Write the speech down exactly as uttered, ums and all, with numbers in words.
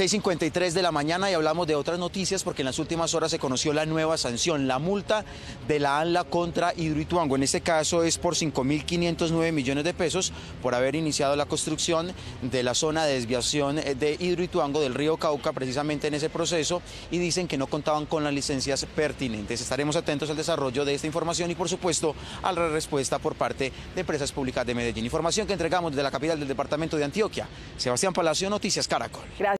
seis cincuenta y tres de la mañana y hablamos de otras noticias porque en las últimas horas se conoció la nueva sanción, la multa de la ANLA contra Hidroituango. En este caso es por cinco mil quinientos nueve millones de pesos por haber iniciado la construcción de la zona de desviación de Hidroituango del río Cauca, precisamente en ese proceso, y dicen que no contaban con las licencias pertinentes. Estaremos atentos al desarrollo de esta información y, por supuesto, a la respuesta por parte de Empresas Públicas de Medellín. Información que entregamos desde la capital del departamento de Antioquia. Sebastián Palacio, Noticias Caracol. Gracias.